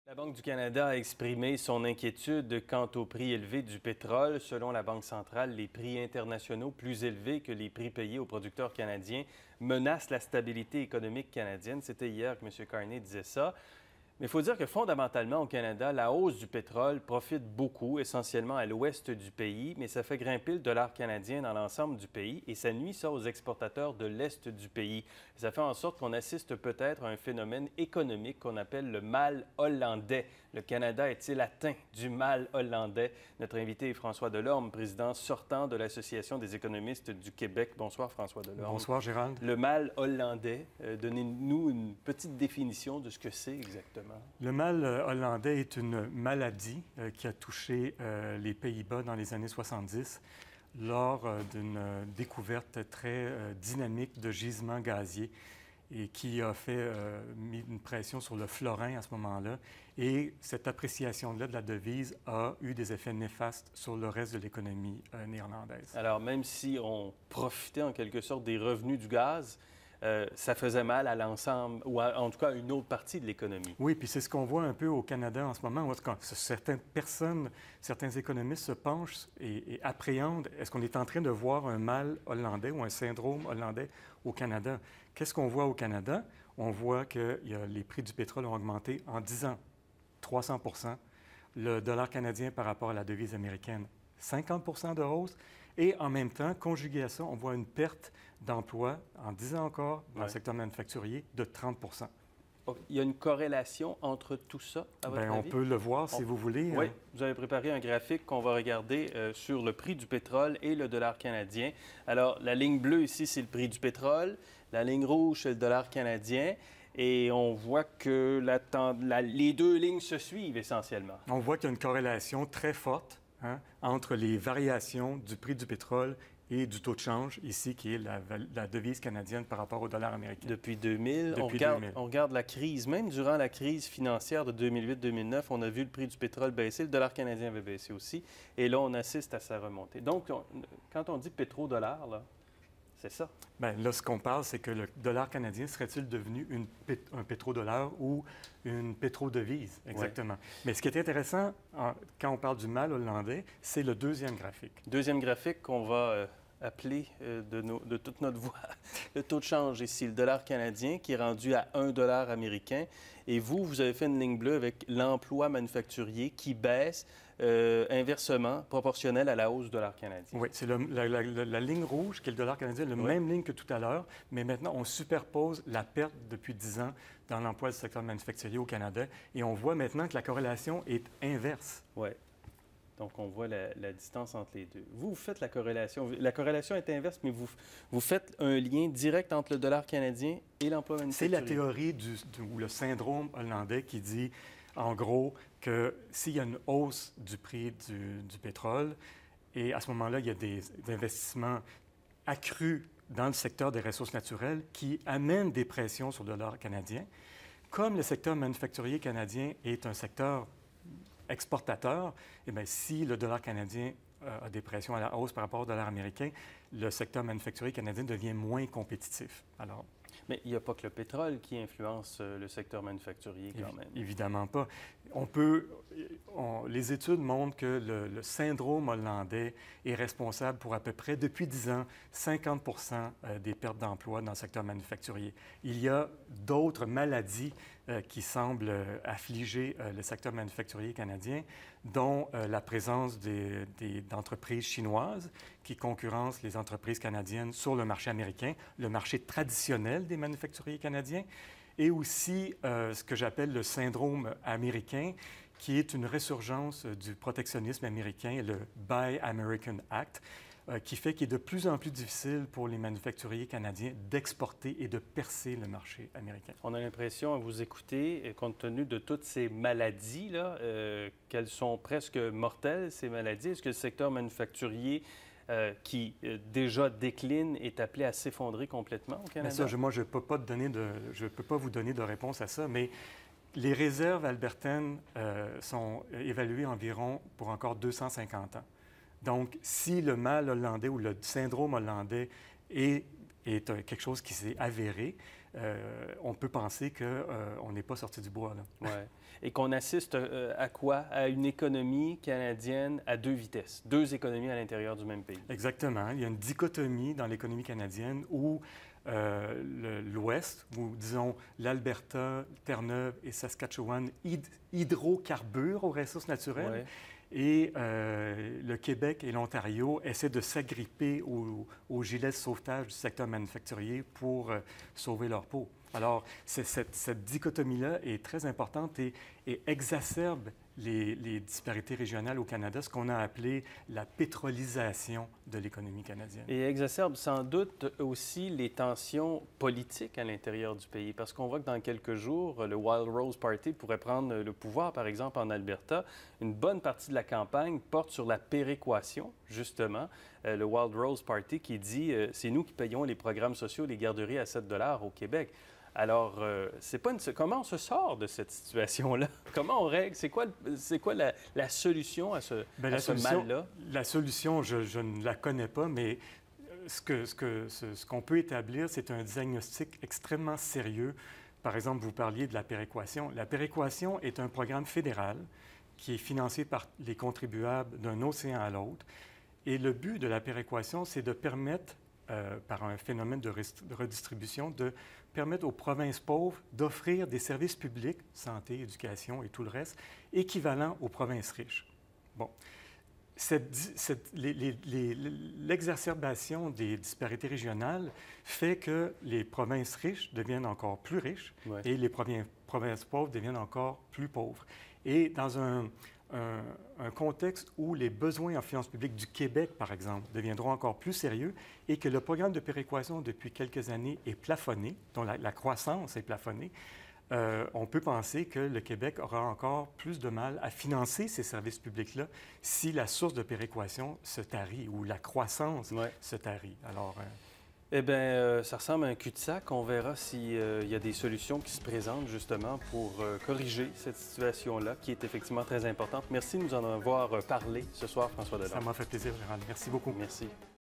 La Banque du Canada a exprimé son inquiétude quant au prix élevé du pétrole. Selon la Banque centrale, les prix internationaux plus élevés que les prix payés aux producteurs canadiens menacent la stabilité économique canadienne. C'était hier que M. Carney disait ça. Mais il faut dire que fondamentalement, au Canada, la hausse du pétrole profite beaucoup, essentiellement à l'ouest du pays, mais ça fait grimper le dollar canadien dans l'ensemble du pays et ça nuit ça aux exportateurs de l'est du pays. Ça fait en sorte qu'on assiste peut-être à un phénomène économique qu'on appelle le mal hollandais. Le Canada est-il atteint du mal hollandais? Notre invité est François Delorme, président sortant de l'Association des économistes du Québec. Bonsoir, François Delorme. Bonsoir, Gérald. Le mal hollandais, donnez-nous une petite définition de ce que c'est exactement. Le mal hollandais est une maladie qui a touché les Pays-Bas dans les années 70 lors d'une découverte très dynamique de gisements gaziers et qui a mis une pression sur le florin à ce moment-là. Et cette appréciation-là de la devise a eu des effets néfastes sur le reste de l'économie néerlandaise. Alors, même si on profitait en quelque sorte des revenus du gaz, ça faisait mal à l'ensemble, ou en tout cas à une autre partie de l'économie. Oui, puis c'est ce qu'on voit un peu au Canada en ce moment, où certaines personnes, certains économistes se penchent et appréhendent, est-ce qu'on est en train de voir un mal hollandais ou un syndrome hollandais au Canada? Qu'est-ce qu'on voit au Canada? On voit que les prix du pétrole ont augmenté en 10 ans, 300 %. Le dollar canadien par rapport à la devise américaine, 50 % de hausse. Et en même temps, conjugué à ça, on voit une perte d'emploi, en 10 ans encore, dans le secteur manufacturier, de 30 %. Il y a une corrélation entre tout ça, à votre avis? On peut le voir si vous voulez. Oui, vous avez préparé un graphique qu'on va regarder sur le prix du pétrole et le dollar canadien. Alors, la ligne bleue ici, c'est le prix du pétrole. La ligne rouge, c'est le dollar canadien. Et on voit que les deux lignes se suivent essentiellement. On voit qu'il y a une corrélation très forte entre les variations du prix du pétrole et du taux de change, ici, qui est la devise canadienne par rapport au dollar américain. Depuis 2000, on regarde la crise. Même durant la crise financière de 2008-2009, on a vu le prix du pétrole baisser, le dollar canadien avait baissé aussi, et là, on assiste à sa remontée. Donc, quand on dit pétrodollar, là, c'est ça. Bien, là, ce qu'on parle, c'est que le dollar canadien serait-il devenu un pétrodollar ou une pétrodevise, exactement. Oui. Mais ce qui est intéressant, quand on parle du mal hollandais, c'est le deuxième graphique. Deuxième graphique qu'on va appeler de toute notre voix le taux de change ici, le dollar canadien qui est rendu à 1 dollar américain. Et vous avez fait une ligne bleue avec l'emploi manufacturier qui baisse inversement, proportionnel à la hausse du dollar canadien. Oui, c'est la ligne rouge qui est le dollar canadien, la même ligne que tout à l'heure, mais maintenant on superpose la perte depuis 10 ans dans l'emploi du secteur manufacturier au Canada et on voit maintenant que la corrélation est inverse. Oui. Donc, on voit la distance entre les deux. Vous faites la corrélation. La corrélation est inverse, mais vous faites un lien direct entre le dollar canadien et l'emploi manufacturier. C'est la théorie ou le syndrome hollandais qui dit, en gros, que s'il y a une hausse du prix du pétrole, et à ce moment-là, il y a des investissements accrus dans le secteur des ressources naturelles qui amènent des pressions sur le dollar canadien. Comme le secteur manufacturier canadien est un secteur exportateur, eh bien, si le dollar canadien a des pressions à la hausse par rapport au dollar américain, le secteur manufacturier canadien devient moins compétitif. Alors, mais il n'y a pas que le pétrole qui influence le secteur manufacturier quand même. Évidemment pas. Les études montrent que le syndrome hollandais est responsable pour à peu près, depuis 10 ans, 50 % des pertes d'emploi dans le secteur manufacturier. Il y a d'autres maladies qui semblent affliger le secteur manufacturier canadien, dont la présence d'entreprises chinoises qui concurrencent les entreprises canadiennes sur le marché américain, le marché traditionnel des manufacturiers canadiens, et aussi ce que j'appelle le syndrome américain, qui est une résurgence du protectionnisme américain, le Buy American Act, qui fait qu'il est de plus en plus difficile pour les manufacturiers canadiens d'exporter et de percer le marché américain. On a l'impression, à vous écouter, compte tenu de toutes ces maladies-là, qu'elles sont presque mortelles, ces maladies. Est-ce que le secteur manufacturier qui déjà décline est appelé à s'effondrer complètement au Canada? Bien ça, moi, je ne peux pas vous donner de réponse à ça, mais les réserves albertaines sont évaluées environ pour encore 250 ans. Donc, si le mal hollandais ou le syndrome hollandais est quelque chose qui s'est avéré, on peut penser qu'on n'est pas sorti du bois, là. Ouais. Et qu'on assiste à quoi? À une économie canadienne à deux vitesses, deux économies à l'intérieur du même pays. Exactement. Il y a une dichotomie dans l'économie canadienne où l'Ouest, ou disons l'Alberta, Terre-Neuve et Saskatchewan, hydrocarburent aux ressources naturelles. Ouais. Et le Québec et l'Ontario essaient de s'agripper au gilet de sauvetage du secteur manufacturier pour sauver leur peau. Alors, cette dichotomie-là est très importante et exacerbe les disparités régionales au Canada, ce qu'on a appelé la pétrolisation de l'économie canadienne. Et exacerbe sans doute aussi les tensions politiques à l'intérieur du pays, parce qu'on voit que dans quelques jours, le Wild Rose Party pourrait prendre le pouvoir, par exemple, en Alberta. Une bonne partie de la campagne porte sur la péréquation, justement. Le Wild Rose Party qui dit c'est nous qui payons les programmes sociaux, les garderies à 7 $ au Québec. Alors, comment on se sort de cette situation-là? Comment on règle? C'est quoi la solution à ce mal-là? La solution, je ne la connais pas, mais ce qu'on peut établir, c'est un diagnostic extrêmement sérieux. Par exemple, vous parliez de la péréquation. La péréquation est un programme fédéral qui est financé par les contribuables d'un océan à l'autre. Et le but de la péréquation, c'est de permettre, par un phénomène de redistribution, de permettre aux provinces pauvres d'offrir des services publics, santé, éducation et tout le reste, équivalents aux provinces riches. Bon. L'exacerbation des disparités régionales fait que les provinces riches deviennent encore plus riches et les provinces pauvres deviennent encore plus pauvres. Et dans un contexte où les besoins en finances publiques du Québec, par exemple, deviendront encore plus sérieux et que le programme de péréquation depuis quelques années est plafonné, dont la croissance est plafonnée, on peut penser que le Québec aura encore plus de mal à financer ces services publics-là si la source de péréquation se tarit ou la croissance se tarit. Alors, eh bien, ça ressemble à un cul-de-sac. On verra s'il y a des solutions qui se présentent justement pour corriger cette situation-là, qui est effectivement très importante. Merci de nous en avoir parlé ce soir, François Delorme. Ça m'a fait plaisir, Gérald. Merci beaucoup. Merci.